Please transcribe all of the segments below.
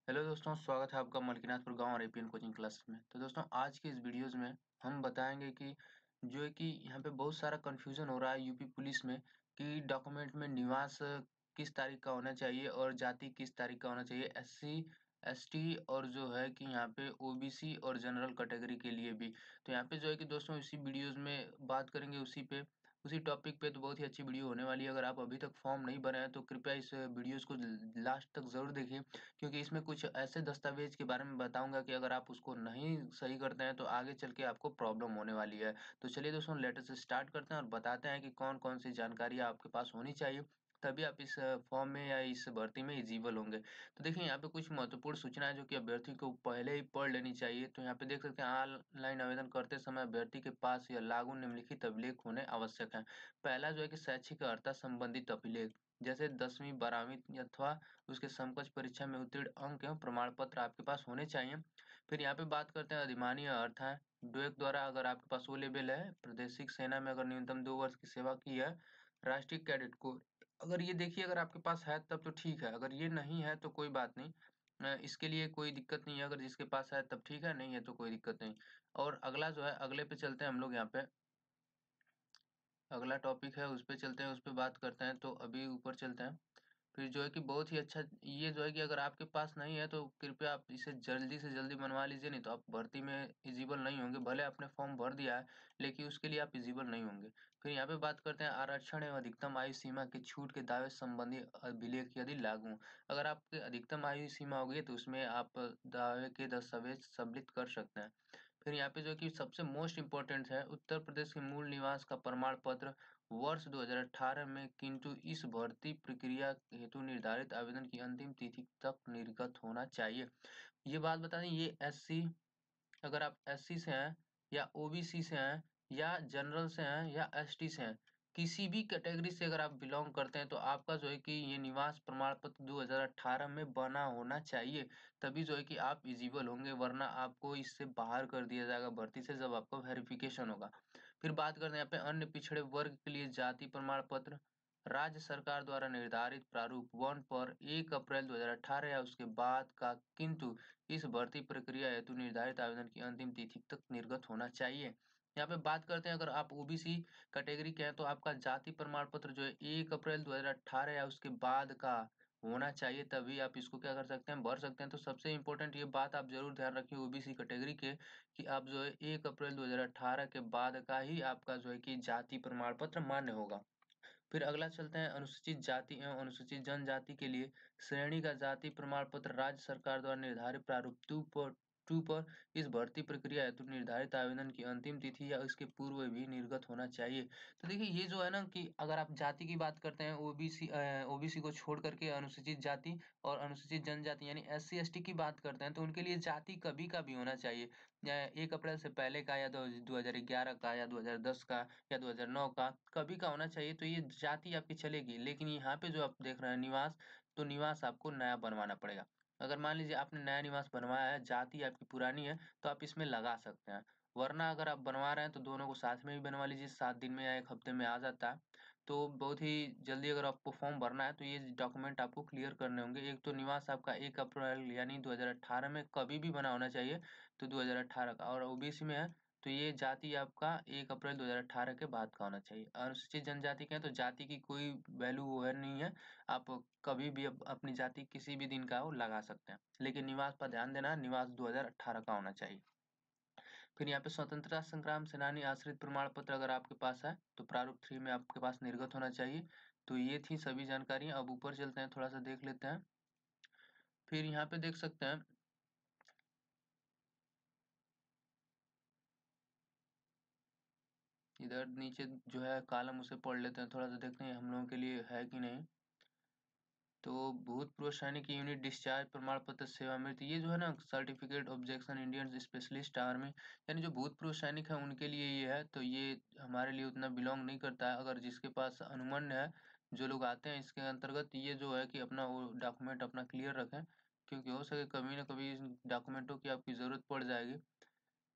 Hello दोस्तों, स्वागत है आपका मलकीनाथपुर गांव और एपीएन कोचिंग क्लास में। तो दोस्तों, आज के इस वीडियोस में हम बताएंगे कि जो है कि यहाँ पे बहुत सारा कंफ्यूजन हो रहा है यूपी पुलिस में कि डॉक्यूमेंट में निवास किस तारीख का होना चाहिए और जाति किस तारीख का होना चाहिए, एससी एसटी और जो है कि यहाँ पे ओबीसी और जनरल कैटेगरी के लिए भी। तो यहाँ पे जो है कि दोस्तों इसी वीडियोस में बात करेंगे उसी टॉपिक पे। तो बहुत ही अच्छी वीडियो होने वाली है। अगर आप अभी तक फॉर्म नहीं भरे हैं तो कृपया इस वीडियोस को लास्ट तक जरूर देखिए, क्योंकि इसमें कुछ ऐसे दस्तावेज के बारे में बताऊंगा कि अगर आप उसको नहीं सही करते हैं तो आगे चल के आपको प्रॉब्लम होने वाली है। तो चलिए दोस्तों, लेट अस स्टार्ट करते हैं और बताते हैं कि कौन कौन सी जानकारी आपके पास होनी चाहिए, तभी आप इस फॉर्म में या इस भर्ती में एलिजिबल होंगे। तो देखिए, यहाँ पे कुछ महत्वपूर्ण सूचना है जो कि अभ्यर्थी को पहले ही पढ़ लेनी चाहिए। तो यहाँ पे देख सकते हैं, ऑनलाइन आवेदन करते समय अभ्यर्थी के पास यह लागू निम्नलिखित अभिलेख होने आवश्यक है। पहला जो है कि शैक्षिक अर्हता संबंधित अभिलेख, जैसे 10वीं 12वीं अथवा उसके समकक्ष परीक्षा में उत्तीर्ण अंक एवं प्रमाण पत्र आपके पास होने चाहिए। फिर यहाँ पे बात करते हैं अधिमानी अर्थ है। ड्वेक द्वारा अगर आपके पास वो लेवल है, प्रादेशिक सेना में अगर न्यूनतम 2 वर्ष की सेवा की है, राष्ट्रीय कैडेट कोर, अगर ये देखिए अगर आपके पास है तब तो ठीक है, अगर ये नहीं है तो कोई बात नहीं। इसके लिए कोई दिक्कत नहीं है, अगर जिसके पास है तब ठीक है, नहीं है तो कोई दिक्कत नहीं। और अगला जो है, अगले पे चलते हैं हम लोग। यहाँ पे अगला टॉपिक है, उस पे चलते हैं, उस पे बात करते हैं। तो अभी ऊपर चलते हैं। फिर जो है कि बहुत ही अच्छा, ये जो है कि अगर आपके पास नहीं है तो कृपया आप इसे जल्दी से जल्दी बनवा लीजिए, नहीं तो आप भर्ती में एलिजिबल नहीं होंगे। भले आपने फॉर्म भर दिया है, लेकिन उसके लिए आप एलिजिबल नहीं होंगे। फिर यहाँ पे बात करते हैं आरक्षण एवं अधिकतम आयु सीमा की छूट के दावे संबंधी अभिलेख यदि लागू हो। अगर आपकी अधिकतम आयु सीमा होगी तो उसमें आप दावे के दस्तावेज सम्मिलित कर सकते हैं। फिर यहाँ पे जो कि सबसे मोस्ट इम्पोर्टेंट है, उत्तर प्रदेश के मूल निवास का प्रमाण पत्र वर्ष 2018 में, किंतु इस भर्ती प्रक्रिया हेतु निर्धारित आवेदन की अंतिम तिथि तक निर्गत होना चाहिए। ये बात बता दें, ये एससी, अगर आप एससी से हैं या ओबीसी से हैं या जनरल से हैं या एसटी से हैं, किसी भी कैटेगरी से अगर आप बिलोंग करते हैं तो आपका जो है कि ये निवास प्रमाण पत्र 2018 में बना होना चाहिए, तभी जो है कि आप एलिजिबल होंगे, वरना आपको इससे बाहर कर दिया जाएगा भर्ती से जब आपका वेरिफिकेशन होगा। फिर बात करते हैं यहाँ पे अन्य पिछड़े वर्ग के लिए जाति प्रमाण पत्र, राज्य सरकार द्वारा निर्धारित प्रारूप 1 पर 1 अप्रैल 2018 या उसके बाद का, किंतु इस भर्ती प्रक्रिया हेतु निर्धारित आवेदन की अंतिम तिथि तक निर्गत होना चाहिए। यहाँ पे बात करते हैं, अगर आप ओबीसी कैटेगरी के हैं तो आपका जाति प्रमाण पत्र जो है 1 अप्रैल 2018 या उसके बाद का होना चाहिए, तभी आप इसको क्या कर सकते हैं, भर सकते हैं। तो सबसे इम्पोर्टेंट ये बात आप जरूर ध्यान रखिए ओबीसी कैटेगरी के, कि आप जो है 1 अप्रैल 2018 के बाद का ही आपका जो है कि जाति प्रमाण पत्र मान्य होगा। फिर अगला चलते हैं, अनुसूचित जाति एवं अनुसूचित जनजाति के लिए श्रेणी का जाति प्रमाण पत्र राज्य सरकार द्वारा निर्धारित प्रारूप 2 पर इस भर्ती प्रक्रिया हेतु निर्धारित आवेदन की अंतिम तिथि या इसके पूर्व भी निर्गत होना चाहिए। तो देखिए, ये जो है ना कि अगर आप जाति की बात करते हैं, ओबीसी को छोड़ करके अनुसूचित जाति और अनुसूचित जनजाति यानी एससी एसटी की बात करते हैं, तो उनके लिए जाति कभी का भी होना चाहिए, या 1 अप्रैल से पहले का, या 2011 का, या 2010 का, या 2009 का, कभी का होना चाहिए। तो ये जाति आपकी चलेगी, लेकिन यहाँ पे जो आप देख रहे हैं निवास, तो निवास आपको नया बनवाना पड़ेगा। अगर मान लीजिए आपने नया निवास बनवाया है, जाति आपकी पुरानी है, तो आप इसमें लगा सकते हैं। वरना अगर आप बनवा रहे हैं तो दोनों को साथ में भी बनवा लीजिए, 7 दिन में या 1 हफ्ते में आ जाता है। तो बहुत ही जल्दी अगर आपको फॉर्म भरना है तो ये डॉक्यूमेंट आपको क्लियर करने होंगे। एक तो निवास आपका 1 अप्रैल यानी 2018 में कभी भी बना होना चाहिए, तो 2018 का, और ओबीसी में है तो ये जाति आपका 1 अप्रैल 2018 के बाद का होना चाहिए। अनुसूचित जनजाति के हैं तो जाति की कोई वैल्यू वो है नहीं है, आप कभी भी अपनी जाति किसी भी दिन का हो लगा सकते हैं, लेकिन निवास पर ध्यान देना, निवास 2018 का होना चाहिए। फिर यहाँ पे स्वतंत्रता संग्राम सेनानी आश्रित प्रमाण पत्र अगर आपके पास है तो प्रारूप 3 में आपके पास निर्गत होना चाहिए। तो ये थी सभी जानकारियां। अब ऊपर चलते हैं, थोड़ा सा देख लेते हैं। फिर यहाँ पे देख सकते हैं, इधर नीचे जो है कॉलम उसे पढ़ लेते हैं, थोड़ा सा देखते हैं हम लोगों के लिए है कि नहीं। तो भूतपूर्व सैनिक यूनिट डिस्चार्ज प्रमाण पत्र सेवानिवृत्ति, ये जो है ना certificate objection Indian specialist army, यानी जो भूतपूर्व सैनिक है उनके लिए ये है। तो ये हमारे लिए उतना बिलोंग नहीं करता है। अगर जिसके पास अनुमन्य है, जो लोग आते हैं इसके अंतर्गत, ये जो है कि अपना वो डॉक्यूमेंट अपना क्लियर रखें, क्योंकि हो सके कभी ना कभी इन डॉक्यूमेंटों की आपकी जरूरत पड़ जाएगी।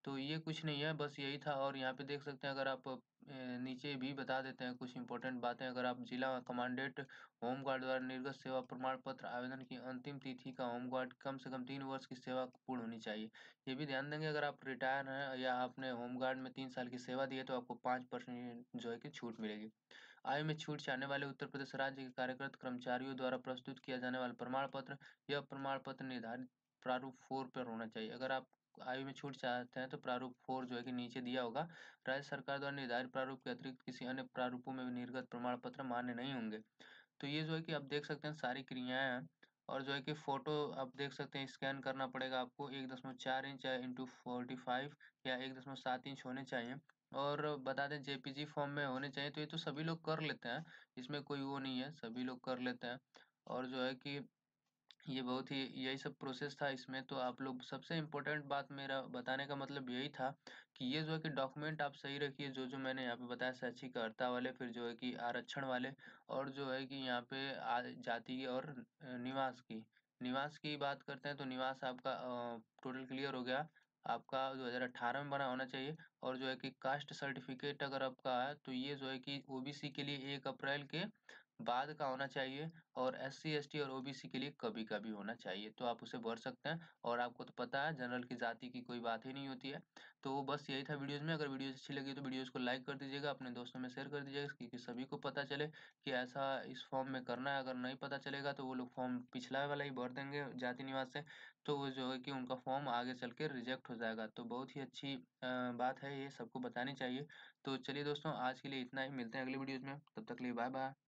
तो ये कुछ नहीं है, बस यही था और यहाँ पे देख सकते हैं अगर आप नीचे भी बता देते हैं कुछ इम्पोर्टेंट बातें। अगर आप जिला कमांडेंट होमगार्ड द्वारा निर्गत सेवा प्रमाण पत्र आवेदन की अंतिम तिथि का होमगार्ड कम से कम 3 वर्ष की सेवा पूर्ण होनी चाहिए। ये भी ध्यान देंगे अगर आप रिटायर हैं या आपने होमगार्ड में 3 साल की सेवा दी है तो आपको 5% जो है कि छूट मिलेगी। आयु में छूट चाहने वाले उत्तर प्रदेश राज्य के कार्यरत कर्मचारियों द्वारा प्रस्तुत किया जाने वाला प्रमाण पत्र, यह प्रमाण पत्र निर्धारित प्रारूप 4 पर होना चाहिए। अगर आप आयु में छूट चाहते हैं तो प्रारूप 4 जो है कि नीचे दिया होगा। राज्य सरकार द्वारा निर्धारित प्रारूप के अतिरिक्त किसी अन्य प्रारूपों में भी निर्गत प्रमाण पत्र मान्य नहीं होंगे। तो ये जो है कि आप देख सकते हैं सारी क्रियाएँ हैं और जो है कि फ़ोटो आप देख सकते हैं स्कैन करना पड़ेगा आपको 1.4 इंच या इंटू 45 या 1.7 इंच होने चाहिए और बता दें जेपीजी फ़ॉर्म में होने चाहिए। तो ये तो सभी लोग कर लेते हैं, इसमें कोई वो नहीं है, सभी लोग कर लेते हैं और जो है कि ये बहुत ही यही सब प्रोसेस था इसमें। तो आप लोग सबसे इम्पोर्टेंट बात मेरा बताने का मतलब यही था कि ये जो है कि डॉक्यूमेंट आप सही रखिए जो मैंने यहाँ पे बताया शैक्षिक अर्हता वाले, फिर जो है कि आरक्षण वाले और जो है कि यहाँ पे जाति और निवास की बात करते हैं तो निवास आपका टोटल क्लियर हो गया। आपका 2018 में बना होना चाहिए और जो है कि कास्ट सर्टिफिकेट अगर आपका है तो ये जो है कि ओबीसी के लिए 1 अप्रैल के बाद का होना चाहिए और एससी, एसटी और ओबीसी के लिए कभी-कभी होना चाहिए, तो आप उसे भर सकते हैं और आपको तो पता है जनरल की जाति की कोई बात ही नहीं होती है। तो बस यही था वीडियोज़ में, अगर वीडियोज़ अच्छी लगी तो वीडियोज़ को लाइक कर दीजिएगा, अपने दोस्तों में शेयर कर दीजिएगा क्योंकि सभी को पता चले कि ऐसा इस फॉर्म में करना है। अगर नहीं पता चलेगा तो वो लोग फॉर्म पिछला वाला ही भर देंगे जाति निवास से, तो वो जो है कि उनका फॉर्म आगे चल के रिजेक्ट हो जाएगा। तो बहुत ही अच्छी बात है ये सबको बतानी चाहिए। तो चलिए दोस्तों आज के लिए इतना ही, मिलते हैं अगली वीडियोज़ में, तब तक के लिए बाय-बाय।